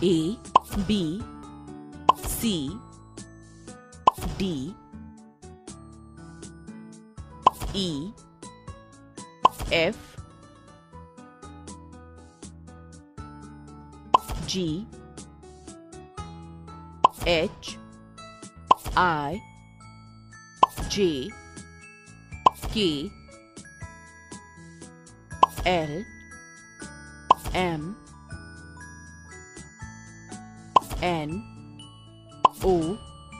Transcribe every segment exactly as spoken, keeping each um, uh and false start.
A, B, C, D, E, F, G, H, I, J, K, L, M, N, O,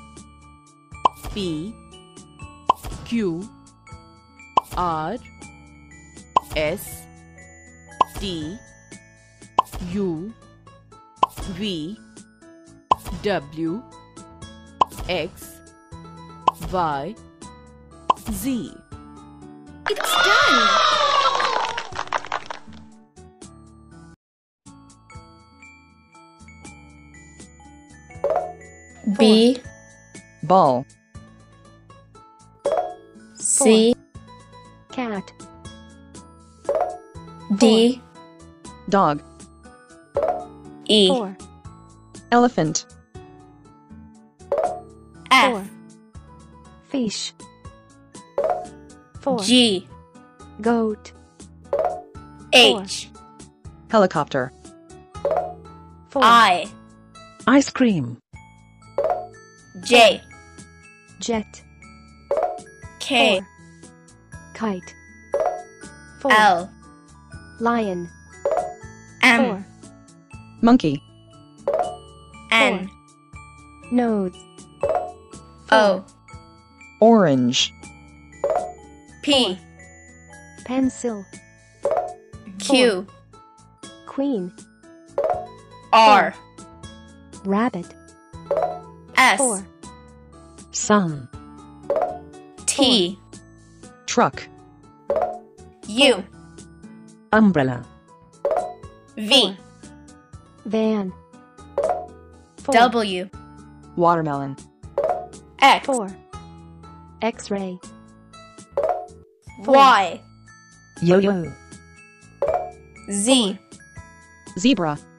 P, Q, R, S, T, U, V, W, X, Y, Z. It's done! B, ball, C, Cat. D, dog, E, Four. elephant, F, Four. Fish. Four. G, Goat. H, helicopter, Four. I, ice cream, J, Jet. K, Four. Kite. Four. L, Lion. M, Four. monkey, N, Nose. O, orange, P, Pencil. Q, Queen. R, Rabbit. S, Four. sun, T, truck, U, umbrella, V, Van. Four. W, watermelon, X, Four. X-ray. Y, yo-yo, Z, zebra,